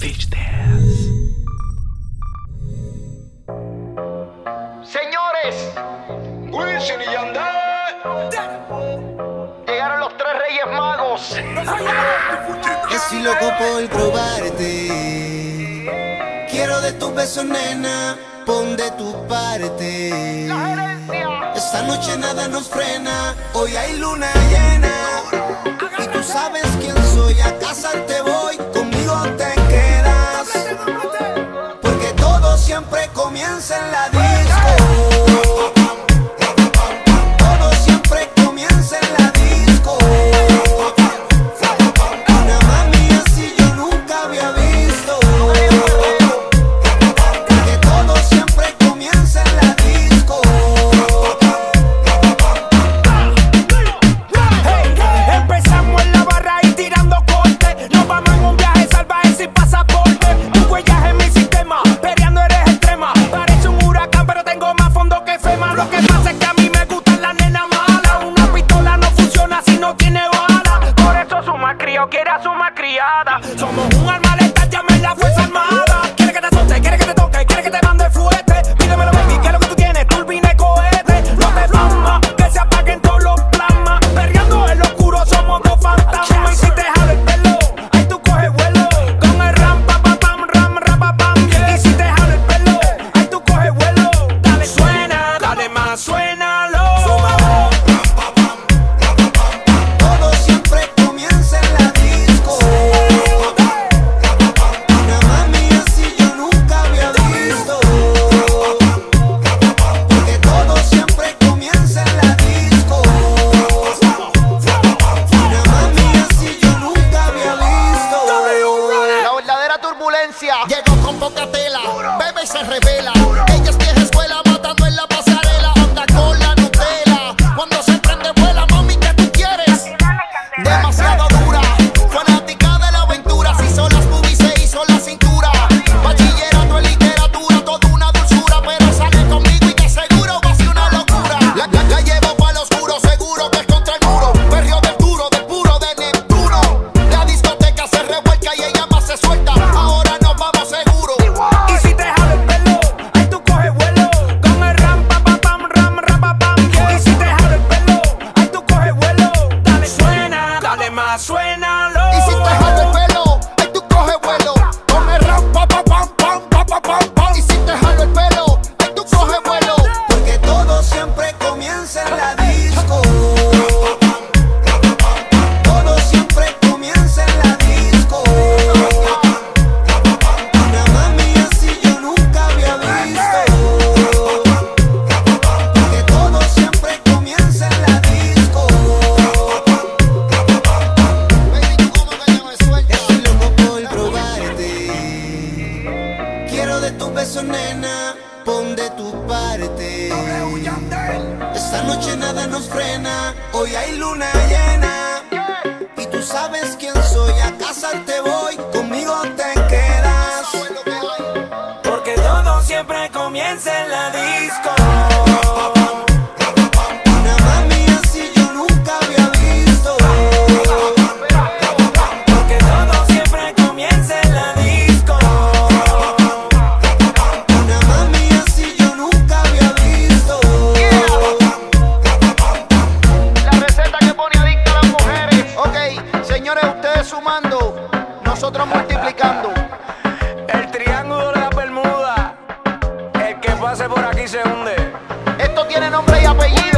Beach Dance. Señores, Wisin y Yandel, llegaron los tres Reyes Magos. Estoy loco por probarte. Quiero de tus besos, nena, pon de tu parte. Esta noche nada nos frena. Hoy hay luna llena y tú sabes quién soy. A casarte voy, conmigo te quedas, porque todo siempre comienza en la disco. Todo siempre comienza en la disco. Una mami así yo nunca había visto, porque todo siempre comienza en la disco. Empezamos en la barra y tirando corte. Nos vamos en un viaje salvaje sin pasaporte. Tu huellas en mi sistema, peleando eres extrema. Parece un huracán pero tengo más fondo que FEMA. Lo que pasa es que a mí me gustan las nenas malas. Una pistola no funciona si no tiene bala. Por eso su malcriado quiere a su malcriada. Somos un arma letal, llamen la fuerza armada. Quiere que te azote, quiere que te toque, quiere que te mande fuerte. Pídemelo baby, que es lo que tú tienes, turbina y cohete. No te plasma, que se apaguen todos los plasmas. Perreando en lo oscuro somos dos fantasmas. Y si te jalo el pelo, ahí tú coges vuelo. Con el ram pa pa pam, ram rapa pam. Y si te jalo el pelo, ahí tú coges vuelo. Dale suena, dale más, suénalo. Todo siempre comienza en la disco. Una mami así yo nunca había visto, porque todo siempre comienza en la disco. Una mami así yo nunca había visto. La verdadera turbulencia. Llegó con poca tela, bebe y se revela. Ella es vieja escuela, matando en la pasarela. Anda con la Nutella, cuando se prende vuela. Mami, ¿qué tú quieres? Demasiado dura, fanática de la aventura. Se hizo las boobies, se hizo la cintura. Bachillerato en literatura, toda una dulzura. Pero sale conmigo y te seguro va a ser una locura. La llevo para lo oscuro, seguro que es contra el muro. Perreo del duro, del puro, de Neptuno. La discoteca se revuelca y ella más se suelta. Ahora nos vamos seguro. Y si te jalo el pelo, ahí tú coges vuelo. Con el ram pa pa pam, ram rapa pam. Y si te jalo el pelo, ahí tú coges vuelo. Dale suena, dale más, suénalo. Y si te jalo el pelo, ahí tú coges vuelo. Con el rap, pa pa pam, pam, pa pa pam, pam. Y si te jalo el pelo, ahí tú coges vuelo, porque todo siempre comienza en la disco. Todo siempre comienza en la disco. Una mami así yo nunca había visto, porque todo siempre comienza en la disco. Baby, tú como que ya me sueltas. Estoy loco por probarte. Quiero de tus besos, nena, pon de tu parte. Esta noche nada nos frena. Hoy hay luna llena y tú sabes quién soy. A casarte voy, conmigo te quedas, Porque todo siempre comienza en la disco. una mami así yo nunca había visto, Porque todo siempre comienza en la disco. una mami así yo nunca había visto. La receta que pone adicta a las mujeres. Ok, señores, ustedes sumando, nosotros multiplicando. El triángulo de la Bermuda. El que pase por aquí se hunde. Esto tiene nombre y apellido.